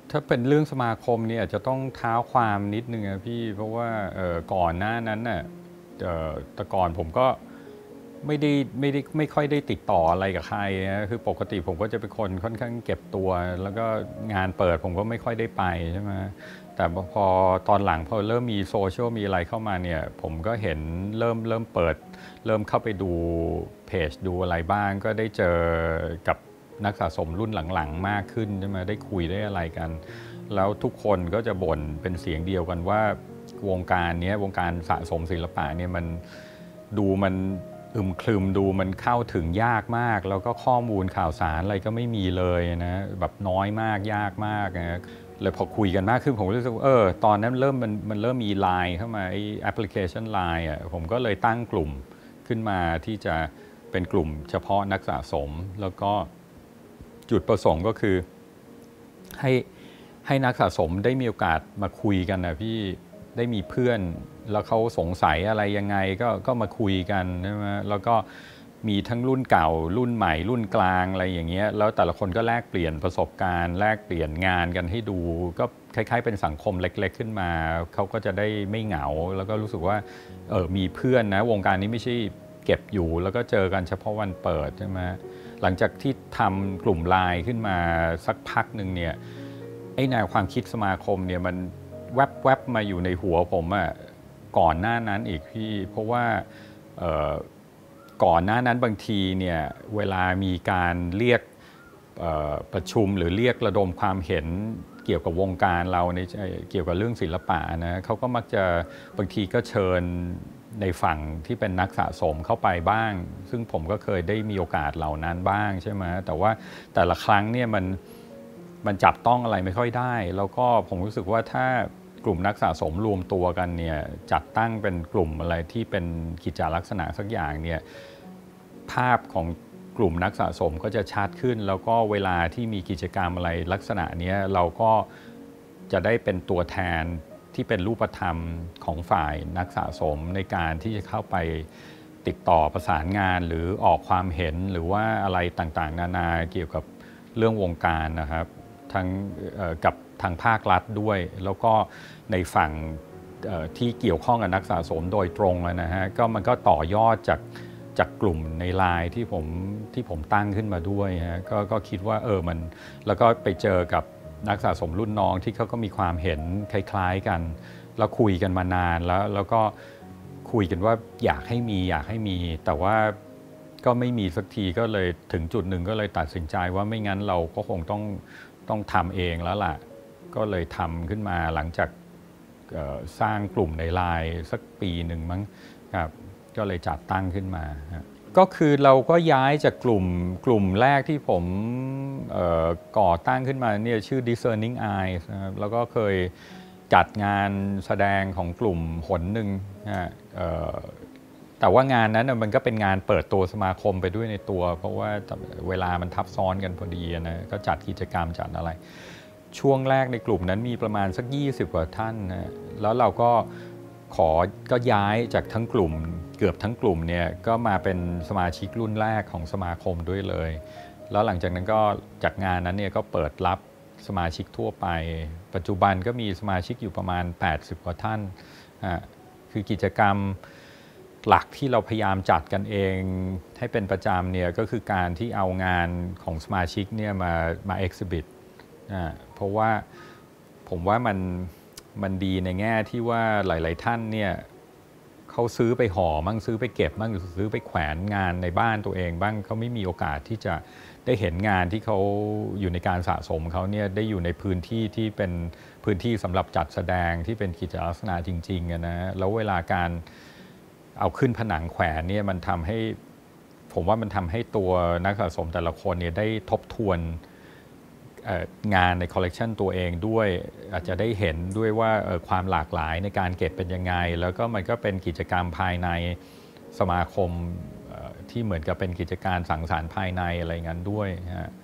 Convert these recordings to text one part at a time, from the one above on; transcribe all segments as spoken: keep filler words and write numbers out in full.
ถ้าเป็นเรื่องสมาคมเนี่ยอาจจะต้องเท้าความนิดนึงนะพี่เพราะว่าก่อนหน้านั้นน่ะแต่ก่อนผมก็ไม่ได้ไม่ได้ไม่ค่อยได้ติดต่ออะไรกับใครนะคือปกติผมก็จะเป็นคนค่อนข้างเก็บตัวแล้วก็งานเปิดผมก็ไม่ค่อยได้ไปใช่ไหมแต่พอตอนหลังพอเริ่มมีโซเชียลมีอะไรเข้ามาเนี่ยผมก็เห็นเริ่มเริ่มเปิดเริ่มเข้าไปดูเพจดูอะไรบ้างก็ได้เจอกับนักสะสมรุ่นหลังๆมากขึ้นใช่ไหมได้คุยได้อะไรกันแล้วทุกคนก็จะบ่นเป็นเสียงเดียวกันว่าวงการนี้วงการสะสมศิลปะเนี่ยมันดูมันอึมครึมดูมันเข้าถึงยากมากแล้วก็ข้อมูลข่าวสารอะไรก็ไม่มีเลยนะแบบน้อยมากยากมากนะเลยพอคุยกันมากขึ้นผมรู้สึกเออตอนนั้นเริ่มมันมันเริ่มมี ไลน์ เข้ามาไอ้แอปพลิเคชัน ไลน์ อ่ะผมก็เลยตั้งกลุ่มขึ้นมาที่จะเป็นกลุ่มเฉพาะนักสะสมแล้วก็จุดประสงค์ก็คือให้ให้นักสะสมได้มีโอกาสมาคุยกันนะพี่ได้มีเพื่อนแล้วเขาสงสัยอะไรยังไงก็ก็มาคุยกันใช่ไหมแล้วก็มีทั้งรุ่นเก่ารุ่นใหม่รุ่นกลางอะไรอย่างเงี้ยแล้วแต่ละคนก็แลกเปลี่ยนประสบการณ์แลกเปลี่ยนงานกันให้ดูก็คล้ายๆเป็นสังคมเล็กๆขึ้นมาเขาก็จะได้ไม่เหงาแล้วก็รู้สึกว่าเออมีเพื่อนนะวงการนี้ไม่ใช่เก็บอยู่แล้วก็เจอกันเฉพาะวันเปิดใช่ไหมหลังจากที่ทำกลุ่ม ไลน์ ขึ้นมาสักพักหนึ่งเนี่ยไอ้แนวความคิดสมาคมเนี่ยมันแวบๆมาอยู่ในหัวผมอะก่อนหน้านั้นอีกพี่เพราะว่าก่อนหน้านั้นบางทีเนี่ยเวลามีการเรียกประชุมหรือเรียกระดมความเห็นเกี่ยวกับวงการเราในเกี่ยวกับเรื่องศิลปะนะเขาก็มักจะบางทีก็เชิญในฝั่งที่เป็นนักสะสมเข้าไปบ้างซึ่งผมก็เคยได้มีโอกาสเหล่านั้นบ้างใช่ไหมแต่ว่าแต่ละครั้งเนี่ยมันมันจับต้องอะไรไม่ค่อยได้แล้วก็ผมรู้สึกว่าถ้ากลุ่มนักสะสมรวมตัวกันเนี่ยจัดตั้งเป็นกลุ่มอะไรที่เป็นกิจลักษณะสักอย่างเนี่ยภาพของกลุ่มนักสะสมก็จะชัดขึ้นแล้วก็เวลาที่มีกิจกรรมอะไรลักษณะนี้เราก็จะได้เป็นตัวแทนที่เป็นรูปธรรมของฝ่ายนักสะสมในการที่จะเข้าไปติดต่อประสานงานหรือออกความเห็นหรือว่าอะไรต่างๆนานาเกี่ยวกับเรื่องวงการนะครับทั้งกับทางภาครัฐด้วยแล้วก็ในฝั่งที่เกี่ยวข้องกับนักสะสมโดยตรงนะฮะก็มันก็ต่อยอดจากจากกลุ่มใน ไลน์ ที่ผมที่ผมตั้งขึ้นมาด้วยฮะ ก, ก็คิดว่าเออมันแล้วก็ไปเจอกับนักสะสมรุ่นน้องที่เขาก็มีความเห็นคล้ายๆกันแล้วคุยกันมานานแล้วแล้วก็คุยกันว่าอยากให้มีอยากให้มีแต่ว่าก็ไม่มีสักทีก็เลยถึงจุดหนึ่งก็เลยตัดสินใจว่าไม่งั้นเราก็คงต้องต้องทำเองแล้วล่ะก็เลยทำขึ้นมาหลังจากสร้างกลุ่มใน ไลน์ สักปีหนึ่งมั้งครับก็เลยจัดตั้งขึ้นมาก็คือเราก็ย้ายจากกลุ่มกลุ่มแรกที่ผมก่อตั้งขึ้นมาเนี่ยชื่อ Discerning Eyes นะครับแล้วก็เคยจัดงานแสดงของกลุ่มหนหนึ่งนะแต่ว่างานนั้นมันก็เป็นงานเปิดตัวสมาคมไปด้วยในตัวเพราะว่าเวลามันทับซ้อนกันพอดีนะก็จัดกิจกรรมจัดอะไรช่วงแรกในกลุ่มนั้นมีประมาณสักยี่สิบกว่าท่านนะแล้วเราก็ขอก็ย้ายจากทั้งกลุ่มเกือบทั้งกลุ่มเนี่ยก็มาเป็นสมาชิกรุ่นแรกของสมาคมด้วยเลยแล้วหลังจากนั้นก็จากงานนั้นเนี่ยก็เปิดรับสมาชิกทั่วไปปัจจุบันก็มีสมาชิกอยู่ประมาณแปดสิบกว่าท่านคือกิจกรรมหลักที่เราพยายามจัดกันเองให้เป็นประจำเนี่ยก็คือการที่เอางานของสมาชิกเนี่ยมามาเอ็กซิบิทเพราะว่าผมว่ามันมันดีในแง่ที่ว่าหลายๆท่านเนี่ยเขาซื้อไปห่อบ้างซื้อไปเก็บบ้างหรือซื้อไปแขวนงานในบ้านตัวเองบ้างเขาไม่มีโอกาสที่จะได้เห็นงานที่เขาอยู่ในการสะสมเขาเนี่ยได้อยู่ในพื้นที่ที่เป็นพื้นที่สำหรับจัดแสดงที่เป็นกิจลักษณะจริงๆนะแล้วเวลาการเอาขึ้นผนังแขวนเนี่ยมันทำให้ผมว่ามันทำให้ตัวนักสะสมแต่ละคนเนี่ยได้ทบทวนงานในคอลเลกชันตัวเองด้วยอาจจะได้เห็นด้วยว่าความหลากหลายในการเก็บเป็นยังไงแล้วก็มันก็เป็นกิจกรรมภายในสมาคมที่เหมือนกับเป็นกิจการสังสรรค์ภายในอะไรงั้นด้วยฮะ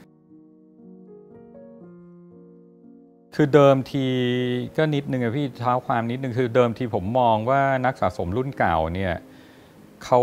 คือเดิมทีก็นิดนึงอะพี่เท้าความนิดนึงคือเดิมทีผมมองว่านักสะสมรุ่นเก่าเนี่ยเขา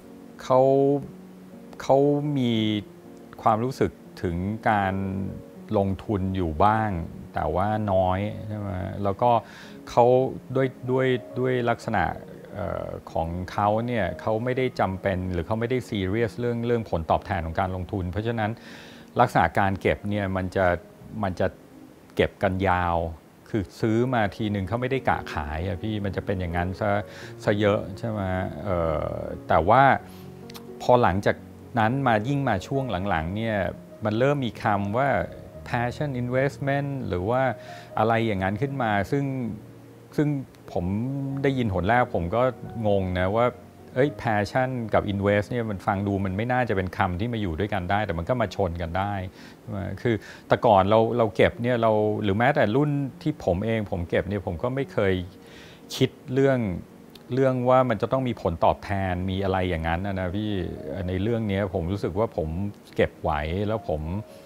เขาเขามีความรู้สึกถึงการลงทุนอยู่บ้างแต่ว่าน้อยใช่ไหมแล้วก็เขาด้วยด้วยด้วยลักษณะของเขาเนี่ยเขาไม่ได้จำเป็นหรือเขาไม่ได้ซีเรียสเรื่องเรื่องผลตอบแทนของการลงทุนเพราะฉะนั้นลักษณะการเก็บเนี่ยมันจะมันจะเก็บกันยาวคือซื้อมาทีหนึ่งเขาไม่ได้กะขายอะพี่มันจะเป็นอย่างนั้นซะซะเยอะใช่ไหมแต่ว่าพอหลังจากนั้นมายิ่งมาช่วงหลังๆเนี่ยมันเริ่มมีคำว่า passion investment หรือว่าอะไรอย่างนั้นขึ้นมาซึ่งซึ่งผมได้ยินหนแรกผมก็งงนะว่าเอ้ย passion กับ invest เนี่ยมันฟังดูมันไม่น่าจะเป็นคำที่มาอยู่ด้วยกันได้แต่มันก็มาชนกันได้คือแต่ก่อนเราเราเก็บเนี่ยเราหรือแม้แต่รุ่นที่ผมเองผมเก็บเนี่ยผมก็ไม่เคยคิดเรื่องเรื่องว่ามันจะต้องมีผลตอบแทนมีอะไรอย่างนั้นนะพี่ในเรื่องนี้ผมรู้สึกว่าผมเก็บไหวแล้วผม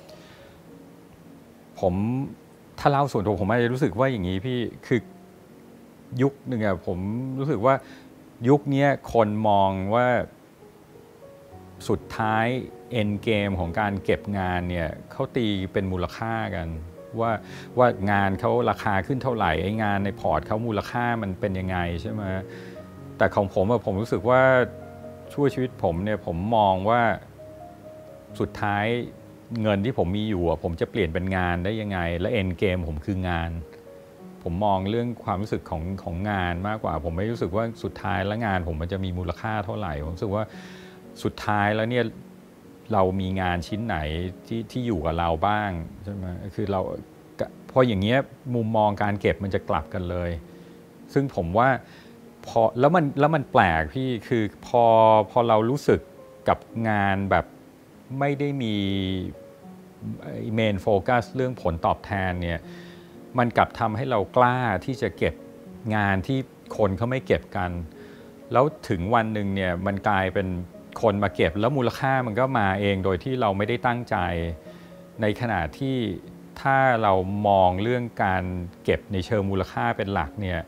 ผมถ้าเล่าส่วนตัวผมอาจจะรู้สึกว่าอย่างนี้พี่คือยุคหนึ่งอะผมรู้สึกว่ายุคนี้คนมองว่าสุดท้าย end game ของการเก็บงานเนี่ยเขาตีเป็นมูลค่ากันว่าว่างานเขาราคาขึ้นเท่าไหร่ไอ้งานในพอร์ตเขามูลค่ามันเป็นยังไงใช่ไหมแต่ของผมอะผมรู้สึกว่าช่วยชีวิตผมเนี่ยผมมองว่าสุดท้ายเงินที่ผมมีอยู่ผมจะเปลี่ยนเป็นงานได้ยังไงและ end game ผมคืองานผมมองเรื่องความรู้สึกของของงานมากกว่าผมไม่รู้สึกว่าสุดท้ายแล้วงานผมมันจะมีมูลค่าเท่าไหร่ผมรู้สึกว่าสุดท้ายแล้วเนี่ยเรามีงานชิ้นไหนที่ที่อยู่กับเราบ้างใช่ไหมคือเราพออย่างเงี้ยมุมมองการเก็บมันจะกลับกันเลยซึ่งผมว่าพอแล้วมันแล้วมันแปลกพี่คือพอพอเรารู้สึกกับงานแบบไม่ได้มีเมนโฟกัสเรื่องผลตอบแทนเนี่ยมันกลับทำให้เรากล้าที่จะเก็บงานที่คนเขาไม่เก็บกันแล้วถึงวันหนึ่งเนี่ยมันกลายเป็นคนมาเก็บแล้วมูลค่ามันก็มาเองโดยที่เราไม่ได้ตั้งใจในขณะที่ถ้าเรามองเรื่องการเก็บในเชิงมูลค่าเป็นหลักเนี่ย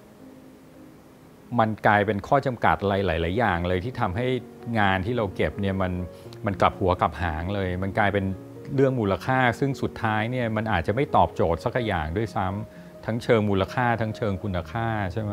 มันกลายเป็นข้อจำกัดอะไรหลายๆอย่างเลยที่ทำให้งานที่เราเก็บเนี่ยมันมันกลับหัวกลับหางเลยมันกลายเป็นเรื่องมูลค่าซึ่งสุดท้ายเนี่ยมันอาจจะไม่ตอบโจทย์สักอย่างด้วยซ้ำทั้งเชิงมูลค่าทั้งเชิงคุณค่าใช่ไหม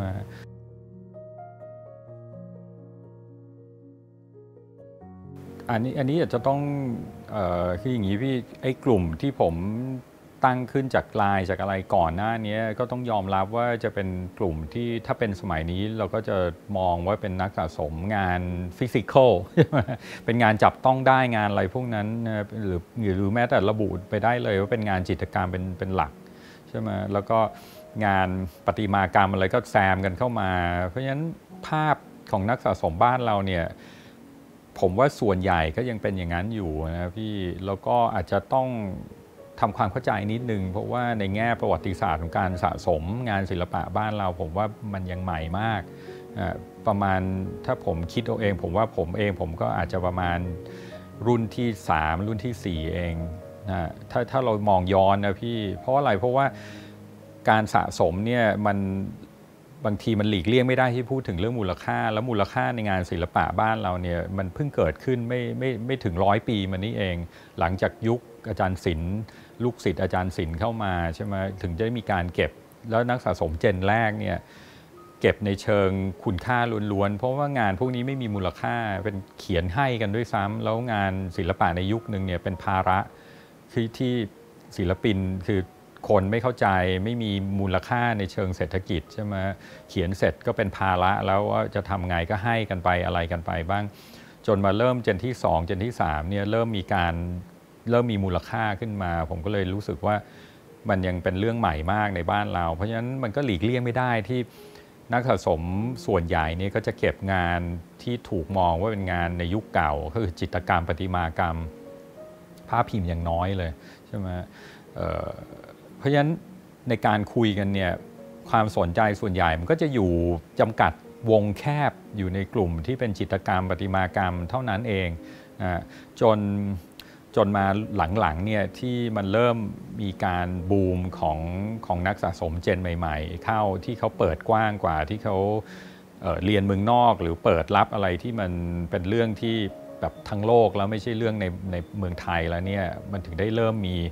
อันนี้อันนี้อาจจะต้องเอ่อคืออย่างนี้พี่ไอ้กลุ่มที่ผมตั้งขึ้นจากไลน์จากอะไรก่อนหน้านี้ก็ต้องยอมรับว่าจะเป็นกลุ่มที่ถ้าเป็นสมัยนี้เราก็จะมองว่าเป็นนักสะสมงานฟิสิกอลเป็นงานจับต้องได้งานอะไรพวกนั้นหรือหรือแม้แต่ระบุไปได้เลยว่าเป็นงานจิตรกรรมเป็นเป็นหลักใช่ไหมแล้วก็งานประติมากรรมอะไรก็แซมกันเข้ามาเพราะฉะนั้นภาพของนักสะสมบ้านเราเนี่ยผมว่าส่วนใหญ่ก็ยังเป็นอย่างนั้นอยู่นะพี่แล้วก็อาจจะต้องทำความเข้าใจนิดนึงเพราะว่าในแง่ประวัติศาสตร์ของการสะสมงานศิลปะบ้านเราผมว่ามันยังใหม่มากประมาณถ้าผมคิดเอาเองผมว่าผมเองผมก็อาจจะประมาณรุ่นที่สามรุ่นที่สี่เองนะถ้าถ้าเรามองย้อนนะพี่เพราะอะไรเพราะว่าการสะสมเนี่ยมันบางทีมันหลีกเลี่ยงไม่ได้ที่พูดถึงเรื่องมูลค่าแล้วมูลค่าในงานศิลปะบ้านเราเนี่ยมันเพิ่งเกิดขึ้นไม่ไม่ไม่ถึงร้อยปีมานี้เองหลังจากยุคอาจารย์ศิลป์ลูกศิษย์อาจารย์ศิลป์เข้ามาใช่ไหมถึงจะมีการเก็บแล้วนักสะสมเจนแรกเนี่ยเก็บในเชิงคุณค่าล้วนๆเพราะว่างานพวกนี้ไม่มีมูลค่าเป็นเขียนให้กันด้วยซ้ำแล้วงานศิลปะในยุคนึงเนี่ยเป็นภาระคือที่ศิลปินคือคนไม่เข้าใจไม่มีมูลค่าในเชิงเศรษฐกิจใช่ไหมเขียนเสร็จก็เป็นภาระแล้วว่าจะทำไงก็ให้กันไปอะไรกันไปบ้างจนมาเริ่มเจนที่สองเจนที่สามเนี่ยเริ่มมีการเริ่มมีมูลค่าขึ้นมาผมก็เลยรู้สึกว่ามันยังเป็นเรื่องใหม่มากในบ้านเราเพราะฉะนั้นมันก็หลีกเลี่ยงไม่ได้ที่นักสะสมส่วนใหญ่นี่ก็จะเก็บงานที่ถูกมองว่าเป็นงานในยุคเก่าก็คือจิตรกรรมประติมากรรมภาพพิมพ์อย่างน้อยเลยใช่ไหมเพราะฉะนั้นในการคุยกันเนี่ยความสนใจส่วนใหญ่มันก็จะอยู่จำกัดวงแคบอยู่ในกลุ่มที่เป็นจิตรกรรมประติมากรรมเท่านั้นเองนะจนจนมาหลังๆเนี่ยที่มันเริ่มมีการบูมของของนักสะสมเจนใหม่ๆเข้าที่เขาเปิดกว้างกว่าที่เขาเอ่อเรียนเมืองนอกหรือเปิดรับอะไรที่มันเป็นเรื่องที่แบบทั้งโลกแล้วไม่ใช่เรื่องในในเมืองไทยแล้วเนี่ยมันถึงได้เริ่มมี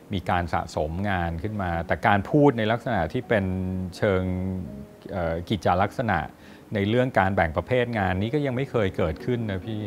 มีการสะสมงานขึ้นมาแต่การพูดในลักษณะที่เป็นเชิงกิจลักษณะในเรื่องการแบ่งประเภทงานนี้ก็ยังไม่เคยเกิดขึ้นนะพี่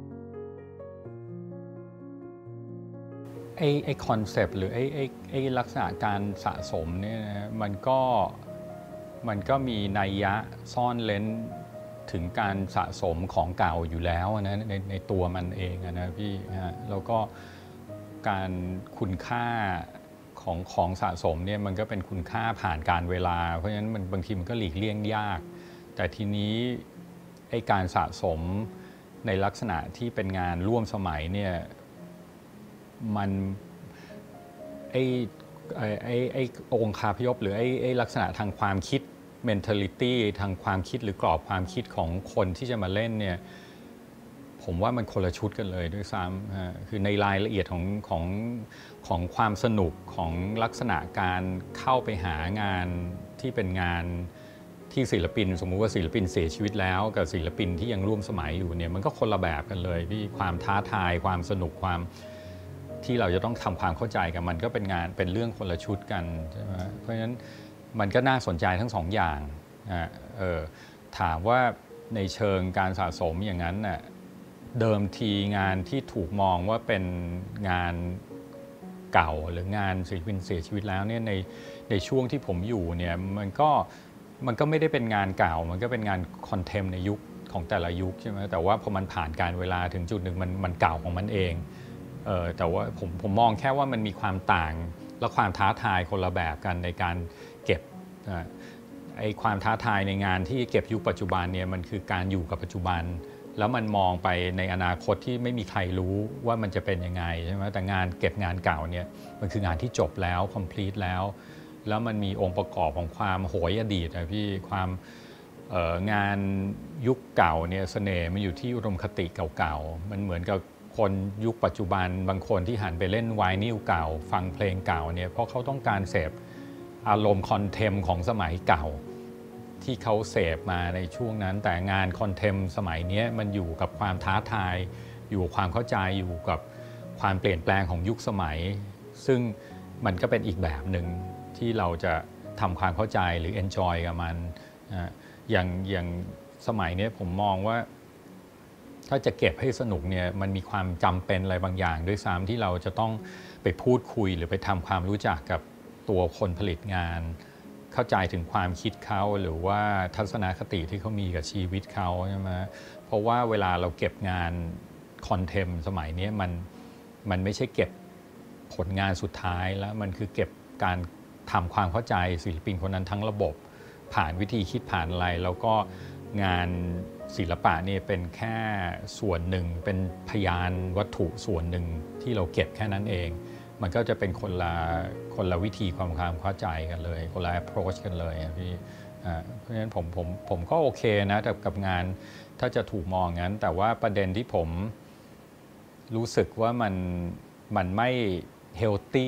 ไอ้ไอ้คอนเซปต์หรือไอ้ไอ้ไอ้ลักษณะการสะสมเนี่ยนะมันก็มันก็มีนัยยะซ่อนเร้นถึงการสะสมของเก่าอยู่แล้วนะในในตัวมันเองนะพี่นะแล้วก็การคุณค่าของของสะสมเนี่ยมันก็เป็นคุณค่าผ่านการเวลาเพราะฉะนั้นมันบางทีมันก็หลีกเลี่ยงยากแต่ทีนี้ไอ้การสะสมในลักษณะที่เป็นงานร่วมสมัยเนี่ยมันไอ้ไอ้ไอ้องค์คาพยพหรือไอ้ไอ้ลักษณะทางความคิด mentality ทางความคิดหรือกรอบความคิดของคนที่จะมาเล่นเนี่ยผมว่ามันคนละชุดกันเลยด้วยซ้ำคือในรายละเอียดของของของความสนุกของลักษณะการเข้าไปหางานที่เป็นงานที่ศิลปินสมมุติว่าศิลปินเสียชีวิตแล้วกับศิลปินที่ยังร่วมสมัยอยู่เนี่ยมันก็คนละแบบกันเลยพี่ความท้าทายความสนุกความที่เราจะต้องทำความเข้าใจกับมันก็เป็นงานเป็นเรื่องคนละชุดกันใช่ไหมเพราะฉะนั้นมันก็น่าสนใจทั้งสองอย่างนะเออถามว่าในเชิงการสะสมอย่างนั้นน่ะเดิมทีงานที่ถูกมองว่าเป็นงานเก่าหรืองานศิลปินเสียชีวิตแล้วเนี่ยในในช่วงที่ผมอยู่เนี่ยมันก็มันก็ไม่ได้เป็นงานเก่ามันก็เป็นงานคอนเทมในยุคของแต่ละยุคใช่ไหมแต่ว่าพอมันผ่านการเวลาถึงจุดหนึ่งมันมันเก่าของมันเองเออแต่ว่าผมผมมองแค่ว่ามันมีความต่างและความท้าทายคนละแบบกันในการเก็บไอ้ความท้าทายในงานที่เก็บยุคปัจจุบันเนี่ยมันคือการอยู่กับปัจจุบันแล้วมันมองไปในอนาคตที่ไม่มีใครรู้ว่ามันจะเป็นยังไงใช่ไหมแต่งานเก็บงานเก่าเนี่ยมันคืองานที่จบแล้ว complete แล้วแล้วมันมีองค์ประกอบของความโหยอดีตนะพี่ความงานยุคเก่าเนี่ยเสน่ห์มันอยู่ที่อุดมคติเก่าๆมันเหมือนกับคนยุคปัจจุบันบางคนที่หันไปเล่นไวนิลเก่าฟังเพลงเก่าเนี่ยเพราะเขาต้องการเสพอารมณ์คอนเทมของสมัยเก่าที่เขาเสพมาในช่วงนั้นแต่งานคอนเทมสมัยนี้มันอยู่กับความท้าทายอยู่กับความเข้าใจอยู่กับความเปลี่ยนแปลงของยุคสมัยซึ่งมันก็เป็นอีกแบบหนึ่งที่เราจะทำความเข้าใจหรือ enjoy กับมันอย่างอย่างสมัยนี้ผมมองว่าถ้าจะเก็บให้สนุกเนี่ยมันมีความจำเป็นอะไรบางอย่างด้วยซ้ำที่เราจะต้องไปพูดคุยหรือไปทำความรู้จักกับตัวคนผลิตงานเข้าใจถึงความคิดเขาหรือว่าทัศนคติที่เขามีกับชีวิตเขาใช่ไหมเพราะว่าเวลาเราเก็บงานคอนเทมสมัยนี้มันมันไม่ใช่เก็บผลงานสุดท้ายแล้วมันคือเก็บการทำความเข้าใจศิลปินคนนั้นทั้งระบบผ่านวิธีคิดผ่านอะไรแล้วก็งานศิลปะนี่เป็นแค่ส่วนหนึ่งเป็นพยานวัตถุส่วนหนึ่งที่เราเก็บแค่นั้นเองมันก็จะเป็นคนละคนละวิธีความความเข้าใจกันเลยคนละ approach กันเลยพี่เพราะฉะนั้นผมผมผมก็โอเคนะแต่กับงานถ้าจะถูกมองงั้นแต่ว่าประเด็นที่ผมรู้สึกว่ามันมันไม่ healthy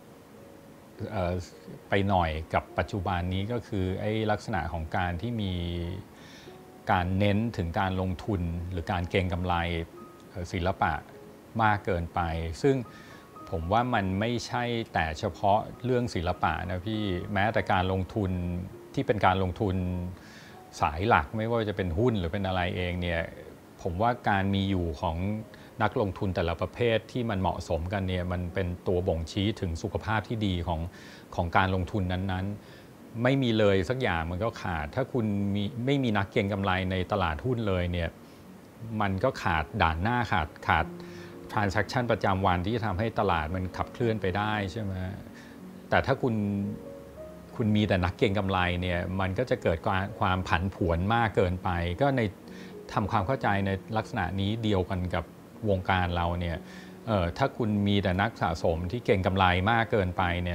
ไปหน่อยกับปัจจุบันนี้ก็คือไอ้ลักษณะของการที่มีการเน้นถึงการลงทุนหรือการเก็งกำไรศิลปะมากเกินไปซึ่งผมว่ามันไม่ใช่แต่เฉพาะเรื่องศิลปะนะพี่แม้แต่การลงทุนที่เป็นการลงทุนสายหลักไม่ว่าจะเป็นหุ้นหรือเป็นอะไรเองเนี่ยผมว่าการมีอยู่ของนักลงทุนแต่ละประเภทที่มันเหมาะสมกันเนี่ยมันเป็นตัวบ่งชี้ถึงสุขภาพที่ดีของของการลงทุนนั้นๆไม่มีเลยสักอย่างมันก็ขาดถ้าคุณมีไม่มีนักเก็งกำไรในตลาดหุ้นเลยเนี่ยมันก็ขาดด่านหน้าขาดขาดtransaction ประจำวันที่จะทำให้ตลาดมันขับเคลื่อนไปได้ใช่ไหมแต่ถ้าคุณคุณมีแต่นักเก็งกำไรเนี่ยมันก็จะเกิดความผันผวนมากเกินไปก็ในทำความเข้าใจในลักษณะนี้เดียวกันกับวงการเราเนี่ยเอ่อถ้าคุณมีแต่นักสะสมที่เก่งกำไรมากเกินไปเนี่ย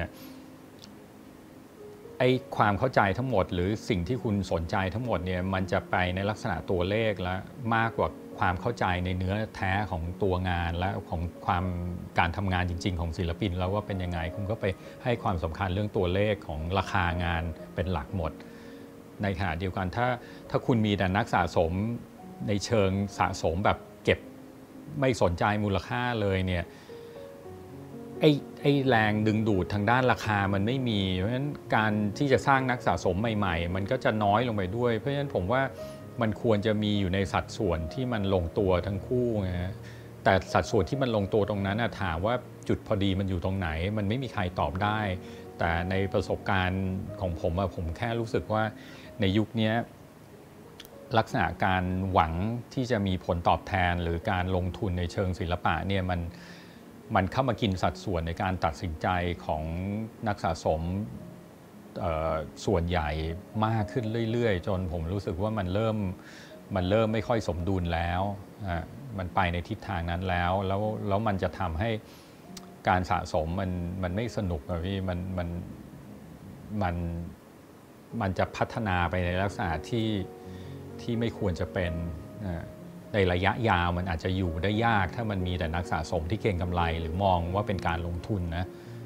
ไอ้ความเข้าใจทั้งหมดหรือสิ่งที่คุณสนใจทั้งหมดเนี่ยมันจะไปในลักษณะตัวเลขแล้วมากกว่าความเข้าใจในเนื้อแท้ของตัวงานและของความการทำงานจริงๆของศิลปินแล้วว่าเป็นยังไงคุณก็ไปให้ความสำคัญเรื่องตัวเลขของราคางานเป็นหลักหมดในขณะเดียวกันถ้าถ้าคุณมีแต่นักสะสมในเชิงสะสมแบบเก็บไม่สนใจมูลค่าเลยเนี่ยไอ้ไอ้แรงดึงดูดทางด้านราคามันไม่มีเพราะฉะนั้นการที่จะสร้างนักสะสมใหม่ๆมันก็จะน้อยลงไปด้วยเพราะฉะนั้นผมว่ามันควรจะมีอยู่ในสัดส่วนที่มันลงตัวทั้งคู่นะฮะแต่สัดส่วนที่มันลงตัวตรงนั้นถามว่าจุดพอดีมันอยู่ตรงไหนมันไม่มีใครตอบได้แต่ในประสบการณ์ของผมอะผมแค่รู้สึกว่าในยุคนี้ลักษณะการหวังที่จะมีผลตอบแทนหรือการลงทุนในเชิงศิลปะเนี่ยมันมันเข้ามากินสัดส่วนในการตัดสินใจของนักสะสมส่วนใหญ่มากขึ้นเรื่อยๆจนผมรู้สึกว่ามันเริ่มมันเริ่มไม่ค่อยสมดุลแล้วมันไปในทิศทางนั้นแล้วแล้วแล้วมันจะทำให้การสะสมมันมันไม่สนุกอะพี่มันมันมันมันจะพัฒนาไปในลักษณะที่ที่ไม่ควรจะเป็นในระยะยาวมันอาจจะอยู่ได้ยากถ้ามันมีแต่นักสะสมที่เก็งกำไรหรือมองว่าเป็นการลงทุนนะ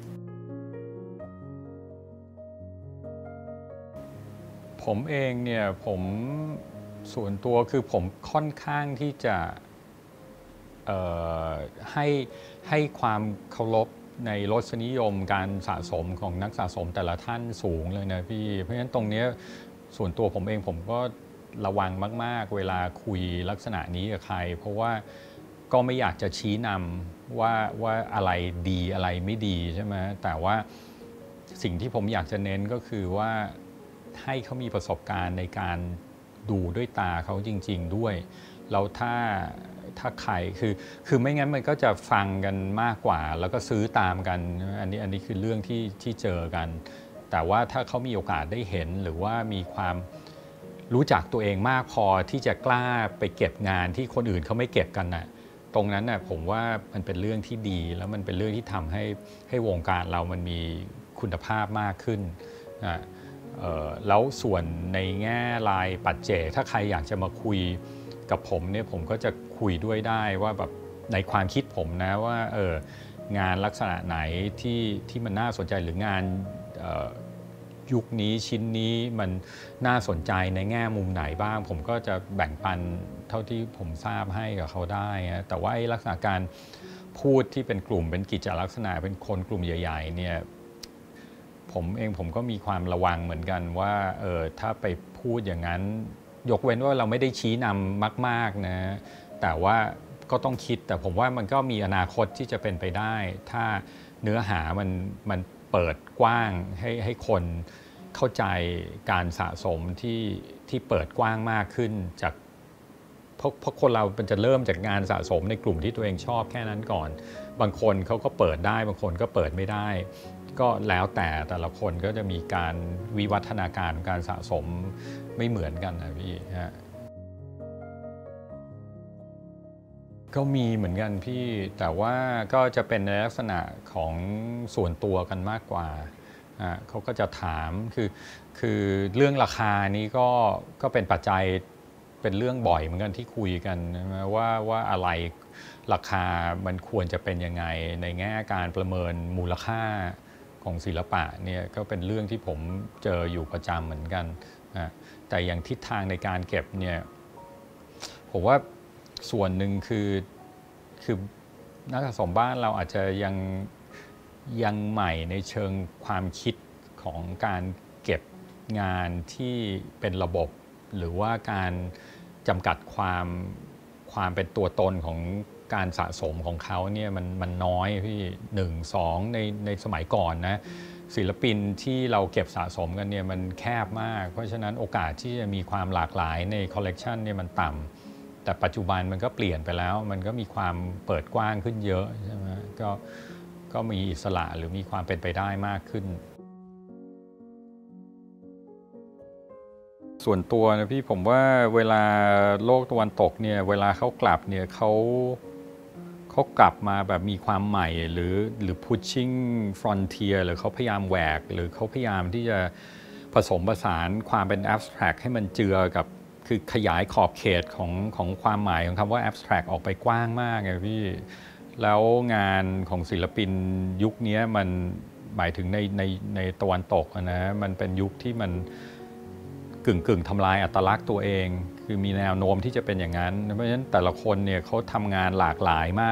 ผมเองเนี่ยผมส่วนตัวคือผมค่อนข้างที่จะให้ให้ความเคารพในรสนิยมการสะสมของนักสะสมแต่ละท่านสูงเลยนะพี่เพราะฉะนั้นตรงนี้ส่วนตัวผมเองผมก็ระวังมากๆเวลาคุยลักษณะนี้กับใครเพราะว่าก็ไม่อยากจะชี้นำว่าว่าอะไรดีอะไรไม่ดีใช่ไหมแต่ว่าสิ่งที่ผมอยากจะเน้นก็คือว่าให้เขามีประสบการณ์ในการดูด้วยตาเขาจริงๆด้วยแล้วถ้าถ้าใครคือคือไม่งั้นมันก็จะฟังกันมากกว่าแล้วก็ซื้อตามกันอันนี้อันนี้คือเรื่องที่ที่เจอกันแต่ว่าถ้าเขามีโอกาสได้เห็นหรือว่ามีความรู้จักตัวเองมากพอที่จะกล้าไปเก็บงานที่คนอื่นเขาไม่เก็บกันน่ะตรงนั้นน่ะผมว่ามันเป็นเรื่องที่ดีแล้วมันเป็นเรื่องที่ทำให้ให้วงการเรามันมีคุณภาพมากขึ้นนะแล้วส่วนในแง่รายปัจเจกถ้าใครอยากจะมาคุยกับผมเนี่ยผมก็จะคุยด้วยได้ว่าแบบในความคิดผมนะว่าเอองานลักษณะไหนที่ที่มันน่าสนใจหรืองานยุคนี้ชิ้นนี้มันน่าสนใจในแง่มุมไหนบ้างผมก็จะแบ่งปันเท่าที่ผมทราบให้กับเขาได้นะแต่ว่าลักษณะการพูดที่เป็นกลุ่มเป็นกิจลักษณะเป็นคนกลุ่มใหญ่ๆเนี่ยผมเองผมก็มีความระวังเหมือนกันว่าเออถ้าไปพูดอย่างนั้นยกเว้นว่าเราไม่ได้ชี้นำมากๆนะแต่ว่าก็ต้องคิดแต่ผมว่ามันก็มีอนาคตที่จะเป็นไปได้ถ้าเนื้อหามันมันเปิดกว้างให้ให้คนเข้าใจการสะสมที่ที่เปิดกว้างมากขึ้นจากเพราะเพราะคนเรามันจะเริ่มจากงานสะสมในกลุ่มที่ตัวเองชอบแค่นั้นก่อนบางคนเขาก็เปิดได้บางคนก็เปิดไม่ได้ก็แล้วแต่แต่ละคนก็จะมีการวิวัฒนาการของการสะสมไม่เหมือนกันนะพี่ฮะก็มีเหมือนกันพี่แต่ว่าก็จะเป็นในลักษณะของส่วนตัวกันมากกว่าเขาก็จะถามคือคือเรื่องราคานี้ก็ก็เป็นปัจจัยเป็นเรื่องบ่อยเหมือนกันที่คุยกันนะว่าว่าอะไรราคามันควรจะเป็นยังไงในแง่การประเมินมูลค่าของศิลปะเนี่ยก็เป็นเรื่องที่ผมเจออยู่ประจำเหมือนกันนะแต่อย่างทิศทางในการเก็บเนี่ยผมว่าส่วนหนึ่งคือคือนักสะสมบ้านเราอาจจะยังยังใหม่ในเชิงความคิดของการเก็บงานที่เป็นระบบหรือว่าการจำกัดความความเป็นตัวตนของการสะสมของเขาเนี่ยมันมันน้อยพี่หนึ่งสองในในสมัยก่อนนะศิลปินที่เราเก็บสะสมกันเนี่ยมันแคบมากเพราะฉะนั้นโอกาสที่จะมีความหลากหลายในคอลเลกชันเนี่ยมันต่ำแต่ปัจจุบันมันก็เปลี่ยนไปแล้วมันก็มีความเปิดกว้างขึ้นเยอะใช่ไหมก็ก็มีอิสระหรือมีความเป็นไปได้มากขึ้นส่วนตัวนะพี่ผมว่าเวลาโลกตะวันตกเนี่ยเวลาเขากลับเนี่ยเขาเขากลับมาแบบมีความใหม่หรือหรือ pushing frontier หรือเขาพยายามแหวกหรือเขาพยายามที่จะผสมผสานความเป็น abstract ให้มันเจือกับคือขยายขอบเขตของของความหมายของคำว่า abstract ออกไปกว้างมากไงพี่แล้วงานของศิลปินยุคนี้มันหมายถึงในในในตะวันตกนะมันเป็นยุคที่มันกึ่งกึ่งทำลายอัตลักษณ์ตัวเองคือมีแนวโน้มที่จะเป็นอย่างนั้นเพราะฉะนั้นแต่ละคนเนี่ยเขาทำงานหลากหลายมาก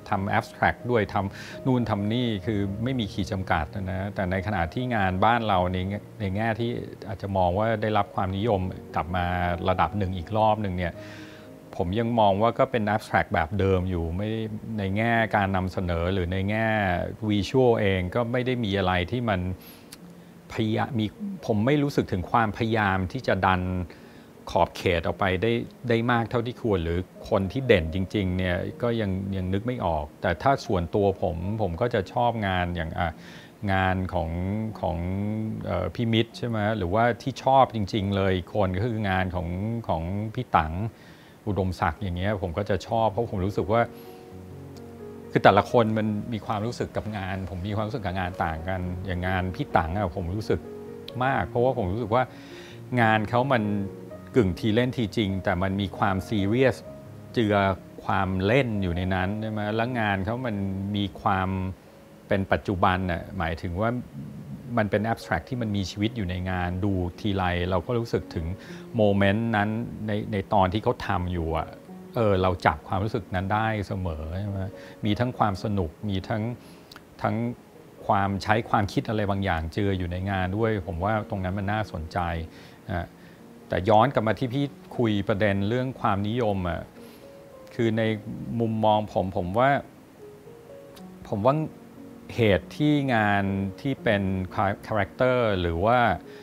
ทำ abstract ด้วยทำนู่นทำนี่คือไม่มีขีดจำกัดนะแต่ในขณะที่งานบ้านเราในในแง่ที่อาจจะมองว่าได้รับความนิยมกลับมาระดับหนึ่งอีกรอบหนึ่งเนี่ยผมยังมองว่าก็เป็น abstract แบบเดิมอยู่ไม่ในแง่การนำเสนอหรือในแง่ visual เองก็ไม่ได้มีอะไรที่มันพยายามมีผมไม่รู้สึกถึงความพยายามที่จะดันขอบเขตออกไปได้ได้มากเท่าที่ควรหรือคนที่เด่นจริงๆเนี่ยก็ยังยังนึกไม่ออกแต่ถ้าส่วนตัวผมผมก็จะชอบงานอย่างอ่ะงานของของเอ่อพี่มิตรใช่ไหมหรือว่าที่ชอบจริงๆเลยคนก็คืองานของของพี่ตังอุดมศักดิ์อย่างเงี้ยผมก็จะชอบเพราะผมรู้สึกว่าคือแต่ละคนมันมีความรู้สึกกับงานผมมีความรู้สึกกับงานต่างกันอย่างงานพี่ตังอะผมรู้สึกมากเพราะว่าผมรู้สึกว่างานเขามันกึ่งทีเล่นทีจริงแต่มันมีความซีเรียสเจือความเล่นอยู่ในนั้นใช่ไหมแล้วงานเขามันมีความเป็นปัจจุบันน่ะหมายถึงว่ามันเป็นแอบสแตรกที่มันมีชีวิตอยู่ในงานดูทีไรเราก็รู้สึกถึงโมเมนต์นั้นในในตอนที่เขาทำอยู่อ่ะเออเราจับความรู้สึกนั้นได้เสมอใช่ไหมมีทั้งความสนุกมีทั้งทั้งความใช้ความคิดอะไรบางอย่างเจืออยู่ในงานด้วยผมว่าตรงนั้นมันน่าสนใจนะแต่ย้อนกลับมาที่พี่คุยประเด็นเรื่องความนิยมอ่ะคือในมุมมองผมผมว่าผมว่าเหตุที่งานที่เป็นคาแรคเตอร์หรือว่า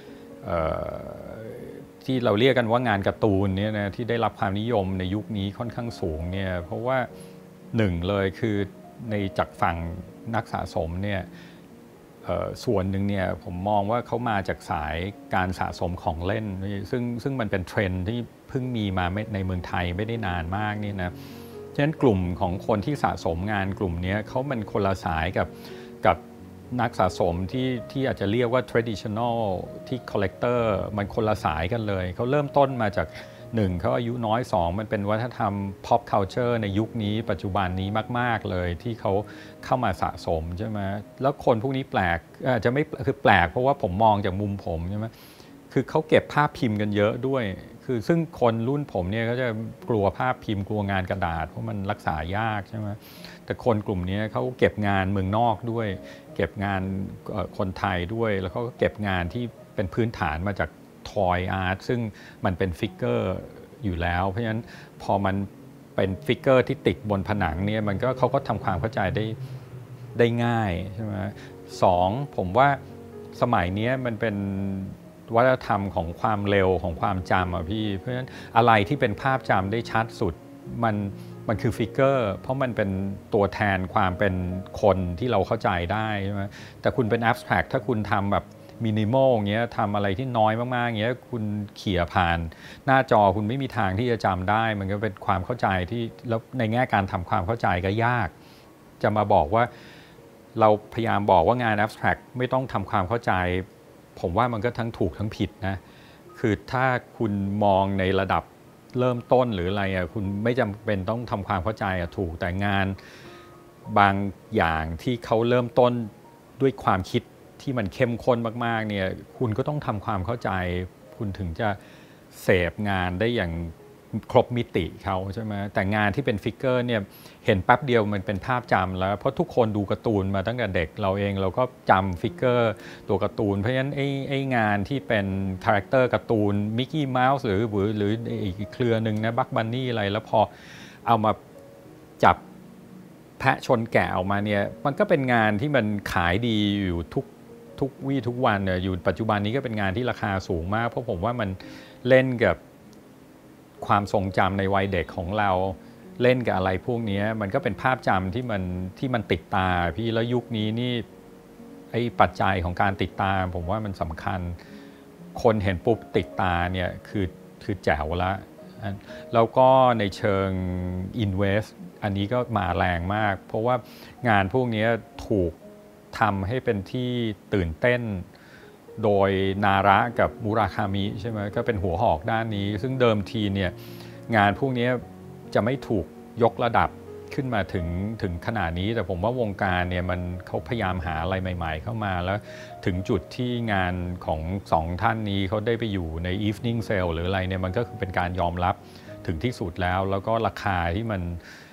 ที่เราเรียกกันว่างานการ์ตูนเนี่ยนะที่ได้รับความนิยมในยุคนี้ค่อนข้างสูงเนี่ยเพราะว่าหนึ่งเลยคือในจากฝั่งนักสะสมเนี่ยส่วนหนึ่งเนี่ยผมมองว่าเขามาจากสายการสะสมของเล่นซึ่งซึ่งมันเป็นเทรนด์ที่เพิ่งมีมาในเมืองไทยไม่ได้นานมากนี่นะฉะนั้นกลุ่มของคนที่สะสมงานกลุ่มนี้เขามันคนละสายกับกับนักสะสมที่ที่อาจจะเรียกว่า traditional ที่ collector มันคนละสายกันเลยเขาเริ่มต้นมาจากหนึ่งเขาอายุน้อยสองมันเป็นวัฒนธรรม pop culture ในยุคนี้ปัจจุบันนี้มากๆเลยที่เขาเข้ามาสะสมใช่ไหมแล้วคนพวกนี้แปลกอาจจะไม่คือแปลกเพราะว่าผมมองจากมุมผมใช่ไหมคือเขาเก็บภาพพิมพ์กันเยอะด้วยคือซึ่งคนรุ่นผมเนี่ยก็จะกลัวภาพพิมพ์กลัวงานกระดาษเพราะมันรักษายากใช่ไหมแต่คนกลุ่มนี้เขาเก็บงานเมืองนอกด้วยเก็บงานคนไทยด้วยแล้วเขาก็เก็บงานที่เป็นพื้นฐานมาจากทอยอาร์ตซึ่งมันเป็นฟิกเกอร์อยู่แล้วเพราะฉะนั้นพอมันเป็นฟิกเกอร์ที่ติดบนผนังเนี่ยมันก็เขาก็ทำความเข้าใจได้ได้ง่ายใช่ไหมสองผมว่าสมัยนี้มันเป็นวัฒนธรรมของความเร็วของความจำอ่ะพี่เพราะฉะนั้นอะไรที่เป็นภาพจำได้ชัดสุดมันมันคือฟิกเกอร์เพราะมันเป็นตัวแทนความเป็นคนที่เราเข้าใจได้ใช่ไหมแต่คุณเป็นแอบสแตรกถ้าคุณทำแบบมินิมอลอย่างเงี้ยทำอะไรที่น้อยมากๆอย่างเงี้ยคุณเขี่ยผ่านหน้าจอคุณไม่มีทางที่จะจำได้มันก็เป็นความเข้าใจที่แล้วในแง่การทำความเข้าใจก็ยากจะมาบอกว่าเราพยายามบอกว่างานแอบสแตรกไม่ต้องทำความเข้าใจผมว่ามันก็ทั้งถูกทั้งผิดนะคือถ้าคุณมองในระดับเริ่มต้นหรืออะไรอ่ะคุณไม่จำเป็นต้องทำความเข้าใจอ่ะถูกแต่งานบางอย่างที่เขาเริ่มต้นด้วยความคิดที่มันเข้มข้นมากๆเนี่ยคุณก็ต้องทำความเข้าใจคุณถึงจะเสพงานได้อย่างครบมิติเขาใช่ไหมแต่งานที่เป็นฟิกเกอร์เนี่ยเห็นแป๊บเดียวมันเป็นภาพจำแล้วเพราะทุกคนดูการ์ตูนมาตั้งแต่เด็กเราเองเราก็จำฟิกเกอร์ตัวการ์ตูนเพราะฉะนั้นไอ้ไอ้งานที่เป็นคาแรคเตอร์การ์ตูนมิกกี้เมาส์หรือหรือหรืออีกเครือหนึ่งนะบัคบันนี่อะไรแล้วพอเอามาจับแพะชนแกะออกมาเนี่ยมันก็เป็นงานที่มันขายดีอยู่ทุกทุกวี่ทุกวันเนี่ยอยู่ปัจจุบันนี้ก็เป็นงานที่ราคาสูงมากเพราะผมว่ามันเล่นกับความทรงจำในวัยเด็กของเราเล่นกับอะไรพวกนี้มันก็เป็นภาพจำที่มันที่มันติดตาพี่แล้วยุคนี้นี่ไอ้ปัจจัยของการติดตาผมว่ามันสำคัญคนเห็นปุ๊บติดตาเนี่ยคือคือแจ๋วละแล้วก็ในเชิง invest อันนี้ก็มาแรงมากเพราะว่างานพวกนี้ถูกทำให้เป็นที่ตื่นเต้นโดยนาระกับมุราคามิใช่ไหมก็เป็นหัวหอกด้านนี้ซึ่งเดิมทีเนี่ยงานพวกนี้จะไม่ถูกยกระดับขึ้นมาถึงถึงขนาดนี้แต่ผมว่าวงการเนี่ยมันเขาพยายามหาอะไรใหม่ๆเข้ามาแล้วถึงจุดที่งานของสองท่านนี้เขาได้ไปอยู่ใน evening sale หรืออะไรเนี่ยมันก็คือเป็นการยอมรับถึงที่สุดแล้วแล้วก็ราคาที่มัน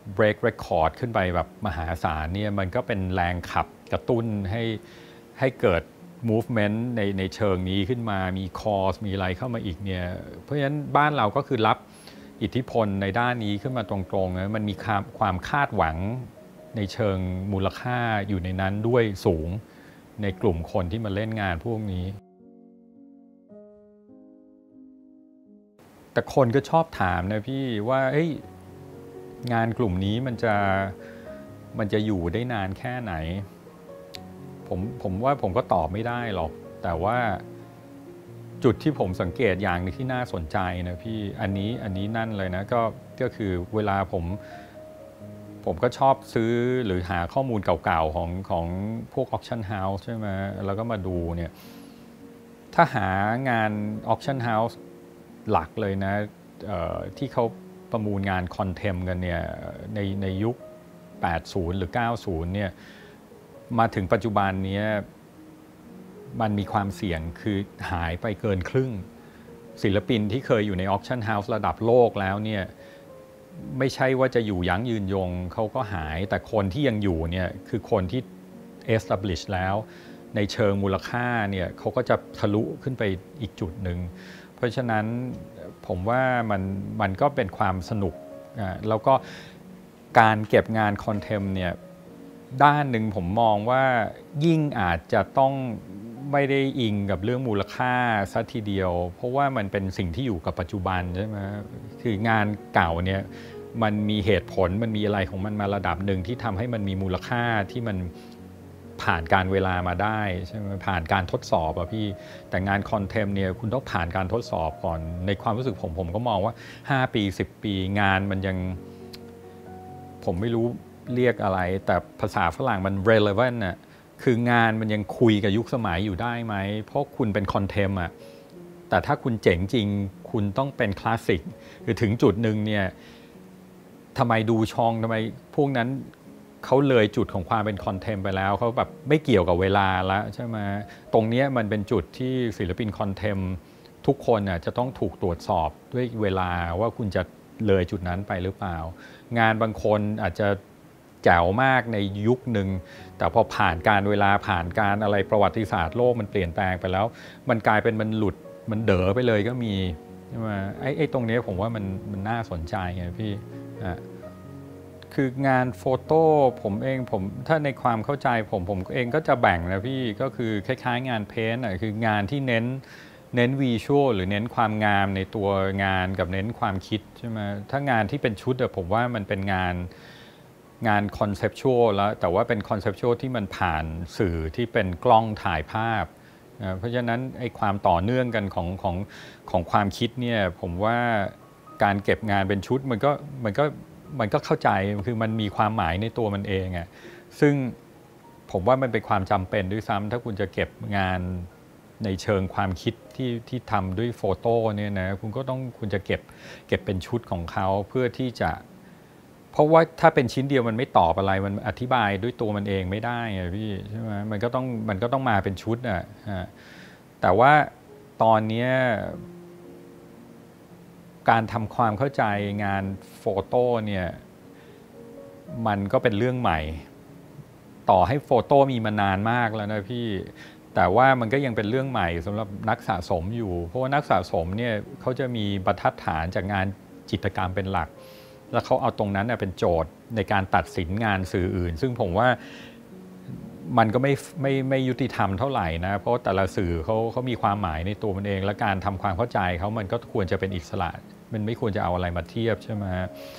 break record ขึ้นไปแบบมหาศาลเนี่ยมันก็เป็นแรงขับกระตุ้นให้ให้เกิด movement ในในเชิงนี้ขึ้นมามีคอร์สมีอะไรเข้ามาอีกเนี่ยเพราะฉะนั้นบ้านเราก็คือรับอิทธิพลในด้านนี้ขึ้นมาตรงๆนะมันมีความความคาดหวังในเชิงมูลค่าอยู่ในนั้นด้วยสูงในกลุ่มคนที่มาเล่นงานพวกนี้แต่คนก็ชอบถามนะพี่ว่าเอ้ยงานกลุ่มนี้มันจะมันจะอยู่ได้นานแค่ไหนผมผมว่าผมก็ตอบไม่ได้หรอกแต่ว่าจุดที่ผมสังเกตอย่างนึงที่น่าสนใจนะพี่อันนี้อันนี้นั่นเลยนะก็ก็คือเวลาผมผมก็ชอบซื้อหรือหาข้อมูลเก่าๆของของพวก auction house ใช่ไหมแล้วก็มาดูเนี่ยถ้าหางาน auction house หลักเลยนะที่เขาประมูลงานคอนเทมกันเนี่ยในในยุคแปดสิบหรือเก้าสิบเนี่ยมาถึงปัจจุบันนี้มันมีความเสี่ยงคือหายไปเกินครึ่งศิลปินที่เคยอยู่ใน auction house ระดับโลกแล้วเนี่ยไม่ใช่ว่าจะอยู่ยั้งยืนยงเขาก็หายแต่คนที่ยังอยู่เนี่ยคือคนที่ establish แล้วในเชิงมูลค่าเนี่ยเขาก็จะทะลุขึ้นไปอีกจุดหนึ่งเพราะฉะนั้นผมว่ามันมันก็เป็นความสนุกอ่าแล้วก็การเก็บงานคอนเทมเนี่ยด้านหนึ่งผมมองว่ายิ่งอาจจะต้องไม่ได้อิงกับเรื่องมูลค่าซะทีเดียวเพราะว่ามันเป็นสิ่งที่อยู่กับปัจจุบันใช่ไหมคืองานเก่าเนี่ยมันมีเหตุผลมันมีอะไรของมันมาระดับหนึ่งที่ทำให้มันมีมูลค่าที่มันผ่านการเวลามาได้ใช่ไหมผ่านการทดสอบอะพี่แต่งานคอนเทมเนี่ยคุณต้องผ่านการทดสอบก่อนในความรู้สึกผมผมก็มองว่าห้าปีสิบปีงานมันยังผมไม่รู้เรียกอะไรแต่ภาษาฝรั่งมัน relevant น่ะคืองานมันยังคุยกับยุคสมัยอยู่ได้ไหมเพราะคุณเป็นคอนเทมอะแต่ถ้าคุณเจ๋งจริงคุณต้องเป็นคลาสสิกคือถึงจุดหนึ่งเนี่ยทำไมดูชองทำไมพวกนั้นเขาเลยจุดของความเป็นคอนเทมไปแล้วเขาแบบไม่เกี่ยวกับเวลาแล้วใช่ไหมตรงนี้มันเป็นจุดที่ศิลปินคอนเทมทุกคนน่ะจะต้องถูกตรวจสอบด้วยเวลาว่าคุณจะเลยจุดนั้นไปหรือเปล่างานบางคนอาจจะแจ๋วมากในยุคหนึ่งแต่พอผ่านการเวลาผ่านการอะไรประวัติศาสตร์โลกมันเปลี่ยนแปลงไปแล้วมันกลายเป็นมันหลุดมันเด๋อไปเลยก็มีใช่ไหมไอ้ไอ้ตรงนี้ผมว่ามันมันน่าสนใจไงพี่อ่ะคืองานโฟโต้ผมเองผมถ้าในความเข้าใจผมผมเองก็จะแบ่งนะพี่ก็คือคล้ายๆงานเพ้นท์อ่ะคืองานที่เน้นเน้นวิชวลหรือเน้นความงามในตัวงานกับเน้นความคิดใช่ไหมถ้างานที่เป็นชุดอะผมว่ามันเป็นงานงานคอนเซปชวลแล้วแต่ว่าเป็นคอนเซปชวลที่มันผ่านสื่อที่เป็นกล้องถ่ายภาพนะเพราะฉะนั้นไอ้ความต่อเนื่องกันของของของความคิดเนี่ยผมว่าการเก็บงานเป็นชุดมันก็มันก็มันก็เข้าใจคือมันมีความหมายในตัวมันเองอ่ะซึ่งผมว่ามันเป็นความจำเป็นด้วยซ้ำถ้าคุณจะเก็บงานในเชิงความคิดที่ที่ทำด้วยโฟโต้เนี่ยนะคุณก็ต้องคุณจะเก็บเก็บเป็นชุดของเขาเพื่อที่จะเพราะว่าถ้าเป็นชิ้นเดียวมันไม่ตอบอะไรมันอธิบายด้วยตัวมันเองไม่ได้ไงพี่ใช่ไหมมันก็ต้องมันก็ต้องมาเป็นชุดอ่ะแต่ว่าตอนนี้การทำความเข้าใจงานโฟโต้เนี่ยมันก็เป็นเรื่องใหม่ต่อให้โฟโต้มีมานานมากแล้วนะพี่แต่ว่ามันก็ยังเป็นเรื่องใหม่สำหรับนักสะสมอยู่เพราะว่านักสะสมเนี่ยเขาจะมีบรรทัดฐานจากงานจิตรกรรมเป็นหลักแล้วเขาเอาตรงนั้นเป็นโจทย์ในการตัดสินงานสื่ออื่นซึ่งผมว่ามันก็ไม่ไม่ไม่ยุติธรรมเท่าไหร่นะเพราะแต่ละสื่อเขาเขามีความหมายในตัวมันเองและการทำความเข้าใจเขามันก็ควรจะเป็นอิสระมันไม่ควรจะเอาอะไรมาเทียบใช่ไหม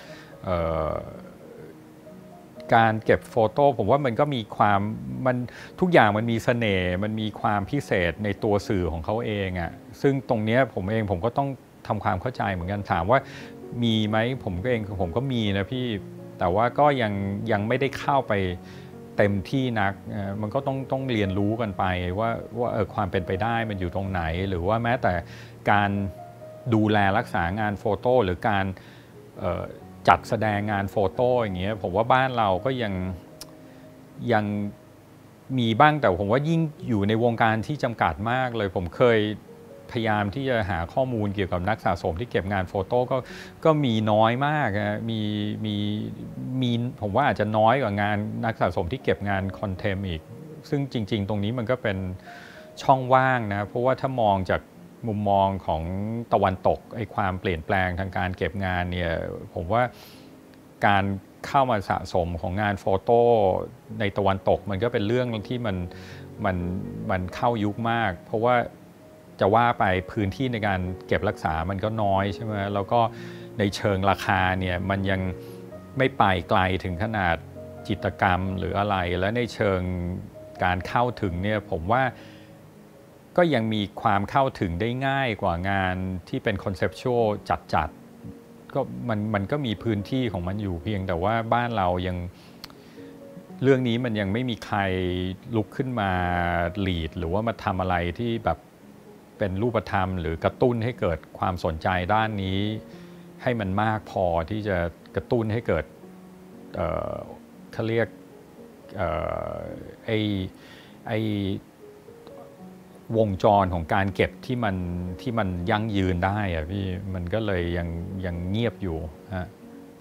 การเก็บโฟโต้ผมว่ามันก็มีความมันทุกอย่างมันมีเสน่ห์มันมีความพิเศษในตัวสื่อของเขาเองอ่ะซึ่งตรงนี้ผมเองผมก็ต้องทำความเข้าใจเหมือนกันถามว่ามีไหมผมก็เองผมก็มีนะพี่แต่ว่าก็ยังยังไม่ได้เข้าไปเต็มที่นักมันก็ต้องต้องเรียนรู้กันไปว่าว่าเออความเป็นไปได้มันอยู่ตรงไหนหรือว่าแม้แต่การดูแลรักษางานโฟโต้หรือการจัดแสดงงานโฟโต้อย่างเงี้ยผมว่าบ้านเราก็ยังยังมีบ้างแต่ผมว่ายิ่งอยู่ในวงการที่จำกัดมากเลยผมเคยพยายามที่จะหาข้อมูลเกี่ยวกับนักสะสมที่เก็บงานโฟโต้ก็ก็มีน้อยมากนะมีมีมีผมว่าอาจจะน้อยกว่างานนักสะสมที่เก็บงานคอนเทมอีกซึ่งจริงๆตรงนี้มันก็เป็นช่องว่างนะเพราะว่าถ้ามองจากมุมมองของตะวันตกไอ้ความเปลี่ยนแปลงทางการเก็บงานเนี่ยผมว่าการเข้ามาสะสมของงานโฟโต้ในตะวันตกมันก็เป็นเรื่องที่มันมันมันเข้ายุคมากเพราะว่าจะว่าไปพื้นที่ในการเก็บรักษามันก็น้อยใช่ไหมแล้วก็ในเชิงราคาเนี่ยมันยังไม่ไปไกลถึงขนาดจิตรกรรมหรืออะไรและในเชิงการเข้าถึงเนี่ยผมว่าก็ยังมีความเข้าถึงได้ง่ายกว่างานที่เป็นคอนเซปชวลจัดๆก็มันมันก็มีพื้นที่ของมันอยู่เพียงแต่ว่าบ้านเรายังเรื่องนี้มันยังไม่มีใครลุกขึ้นมาลีดหรือว่ามาทำอะไรที่แบบเป็นรูปธรรมหรือกระตุ้นให้เกิดความสนใจด้านนี้ให้มันมากพอที่จะกระตุ้นให้เกิดเอ่อเขาเรียกเอ่อไอ้ไอ้วงจรของการเก็บที่มันที่มันยั่งยืนได้อะพี่มันก็เลยยังยังเงียบอยู่ฮะ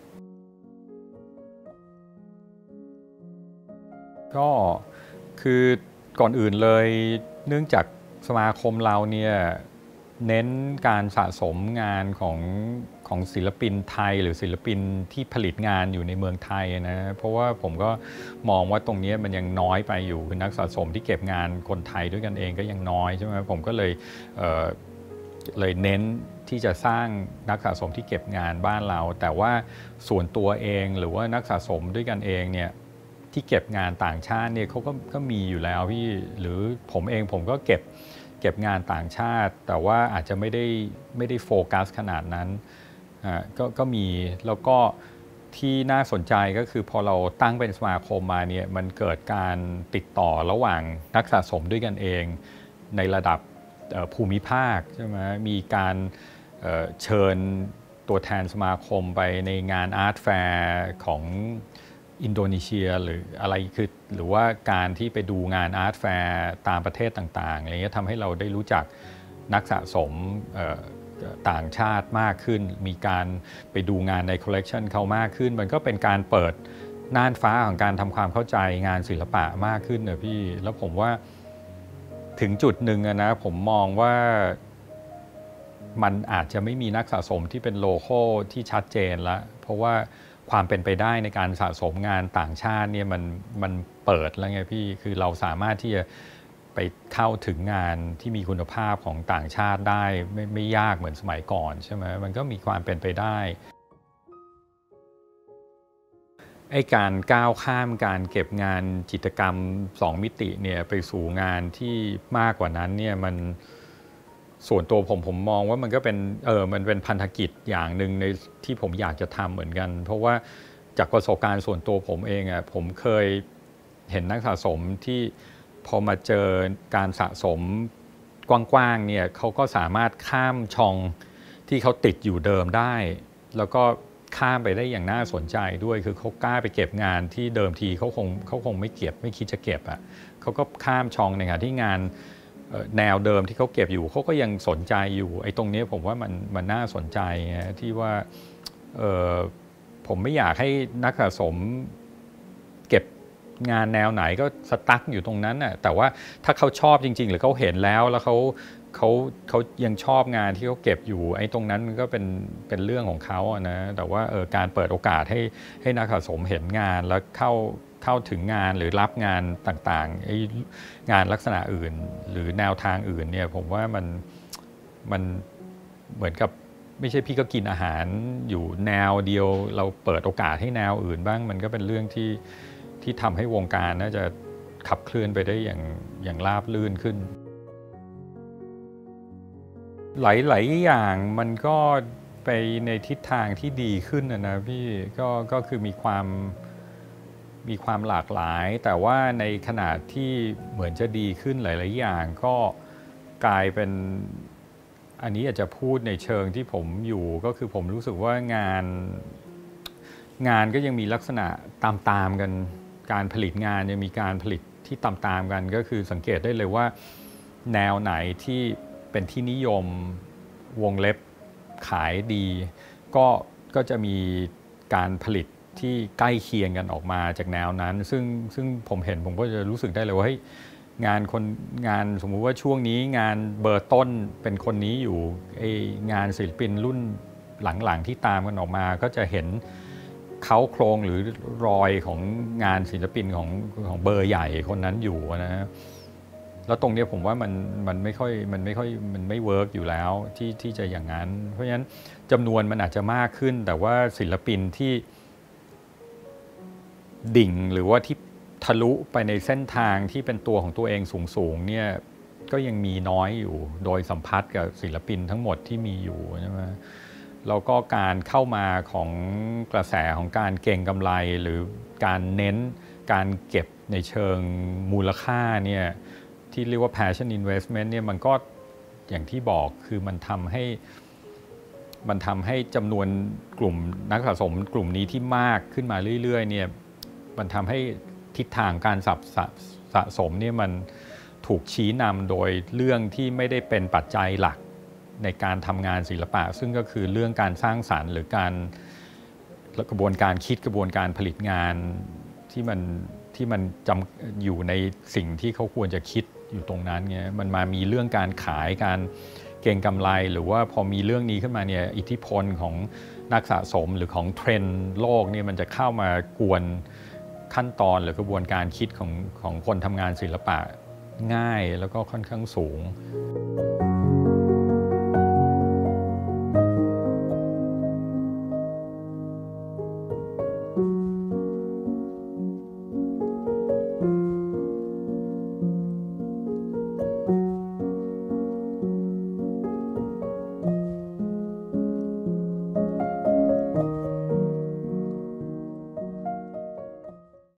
ก็คือก่อนอื่นเลยเนื่องจากสมาคมเราเนี่ยเน้นการสะสมงานของของศิลปินไทยหรือศิลปินที่ผลิตงานอยู่ในเมืองไทยนะเพราะว่าผมก็มองว่าตรงนี้มันยังน้อยไปอยู่คือนักสะสมที่เก็บงานคนไทยด้วยกันเองก็ยังน้อยใช่ไหมผมก็เลยเอ่อเลยเน้นที่จะสร้างนักสะสมที่เก็บงานบ้านเราแต่ว่าส่วนตัวเองหรือว่านักสะสมด้วยกันเองเนี่ยที่เก็บงานต่างชาติเนี่ยเขาก็ก็มีอยู่แล้วพี่หรือผมเองผมก็เก็บเก็บงานต่างชาติแต่ว่าอาจจะไม่ได้ไม่ได้โฟกัสขนาดนั้นก็ก็มีแล้วก็ที่น่าสนใจก็คือพอเราตั้งเป็นสมาคมมาเนี่ยมันเกิดการติดต่อระหว่างนักสะสมด้วยกันเองในระดับภูมิภาคใช่ไหมมีการเชิญตัวแทนสมาคมไปในงานอาร์ตแฟร์ของอินโดนีเซียหรืออะไรคือหรือว่าการที่ไปดูงานอาร์ตแฟร์ตามประเทศต่างๆอะไรเงี้ยทำให้เราได้รู้จักนักสะสมต่างชาติมากขึ้นมีการไปดูงานในคอลเลกชันเขามากขึ้นมันก็เป็นการเปิดน่านฟ้าของการทำความเข้าใจงานศิลปะมากขึ้นนะพี่แล้วผมว่าถึงจุดหนึ่งนะผมมองว่ามันอาจจะไม่มีนักสะสมที่เป็นโลคอลที่ชัดเจนแล้วเพราะว่าความเป็นไปได้ในการสะสมงานต่างชาติเนี่ยมันมันเปิดแล้วไงพี่คือเราสามารถที่จะไปเข้าถึงงานที่มีคุณภาพของต่างชาติได้ไม่ไม่ยากเหมือนสมัยก่อนใช่ไหมมันก็มีความเป็นไปได้ไอ้การก้าวข้ามการเก็บงานจิตรกรรมสองมิติเนี่ยไปสู่งานที่มากกว่านั้นเนี่ยมันส่วนตัวผมผมมองว่ามันก็เป็นเออมันเป็นพันธกิจอย่างหนึ่งในที่ผมอยากจะทำเหมือนกันเพราะว่าจากประสบการณ์ส่วนตัวผมเองอ่ะผมเคยเห็นนักสะสมที่พอมาเจอการสะสมกว้างๆเนี่ยเขาก็สามารถข้ามช่องที่เขาติดอยู่เดิมได้แล้วก็ข้ามไปได้อย่างน่าสนใจด้วยคือเขากล้าไปเก็บงานที่เดิมทีเขาคงเขาคงไม่เก็บไม่คิดจะเก็บอ่ะเขาก็ข้ามช่องในงานที่งานแนวเดิมที่เขาเก็บอยู่เขาก็ยังสนใจอยู่ไอ้ตรงนี้ผมว่ามันมันน่าสนใจที่ว่าผมไม่อยากให้นักสะสมเก็บงานแนวไหนก็สตั๊กอยู่ตรงนั้นน่ะแต่ว่าถ้าเขาชอบจริงๆหรือเขาเห็นแล้วแล้วเขาเขาเขายังชอบงานที่เขาเก็บอยู่ไอ้ตรงนั้นมันก็เป็นเป็นเรื่องของเขาอะนะแต่ว่าเออการเปิดโอกาสให้ให้นักสะสมเห็นงานแล้วเข้าเข้าถึงงานหรือรับงานต่างๆไอ้งานลักษณะอื่นหรือแนวทางอื่นเนี่ยผมว่ามันมันเหมือนกับไม่ใช่พี่ก็กินอาหารอยู่แนวเดียวเราเปิดโอกาสให้แนวอื่นบ้างมันก็เป็นเรื่องที่ที่ทำให้วงการน่าจะขับเคลื่อนไปได้อย่างอย่างราบรื่นขึ้นหลายๆอย่างมันก็ไปในทิศทางที่ดีขึ้นนะพี่ก็ก็คือมีความมีความหลากหลายแต่ว่าในขณะที่เหมือนจะดีขึ้นหลายๆอย่างก็กลายเป็นอันนี้อาจจะพูดในเชิงที่ผมอยู่ก็คือผมรู้สึกว่างานงานก็ยังมีลักษณะตามๆกันการผลิตงานยังมีการผลิตที่ตามๆกันก็คือสังเกตได้เลยว่าแนวไหนที่เป็นที่นิยมวงเล็บขายดีก็ก็จะมีการผลิตที่ใกล้เคียงกันออกมาจากแนวนั้นซึ่งซึ่งผมเห็นผมก็จะรู้สึกได้เลยว่าเฮ้ยงานคนงานสมมุติว่าช่วงนี้งานเบอร์ต้นเป็นคนนี้อยู่ไองานศิลปินรุ่นหลังๆที่ตามกันออกมาก็จะเห็นเขาโครงหรือรอยของงานศิลปินของของเบอร์ใหญ่คนนั้นอยู่นะฮะแล้วตรงนี้ผมว่ามันมันไม่ค่อยมันไม่ค่อยมันไม่เวิร์กอยู่แล้วที่ที่จะอย่างนั้นเพราะฉะนั้นจำนวนมันอาจจะมากขึ้นแต่ว่าศิลปินที่ดิ่งหรือว่าที่ทะลุไปในเส้นทางที่เป็นตัวของตัวเองสูงๆเนี่ยก็ยังมีน้อยอยู่โดยสัมพัทธ์กับศิลปินทั้งหมดที่มีอยู่ใช่ไหมแล้วก็การเข้ามาของกระแสของการเก็งกำไรหรือการเน้นการเก็บในเชิงมูลค่าเนี่ยที่เรียกว่า passion investment เนี่ยมันก็อย่างที่บอกคือมันทำให้มันทำให้จำนวนกลุ่มนักสะสมกลุ่มนี้ที่มากขึ้นมาเรื่อยๆเนี่ยมันทำให้ทิศทางการสับสะสะสมเนี่ยมันถูกชี้นำโดยเรื่องที่ไม่ได้เป็นปัจจัยหลักในการทำงานศิลปะซึ่งก็คือเรื่องการสร้างสรรค์หรือการกระบวนการคิดกระบวนการผลิตงานที่มันที่มันจำอยู่ในสิ่งที่เขาควรจะคิดอยู่ตรงนั้นไงมันมามีเรื่องการขายการเก็งกำไรหรือว่าพอมีเรื่องนี้ขึ้นมาเนี่ยอิทธิพลของนักสะสมหรือของเทรนด์โลกเนี่ยมันจะเข้ามากวนขั้นตอนหรือกระบวนการคิดของของคนทำงานศิลปะง่ายแล้วก็ค่อนข้างสูง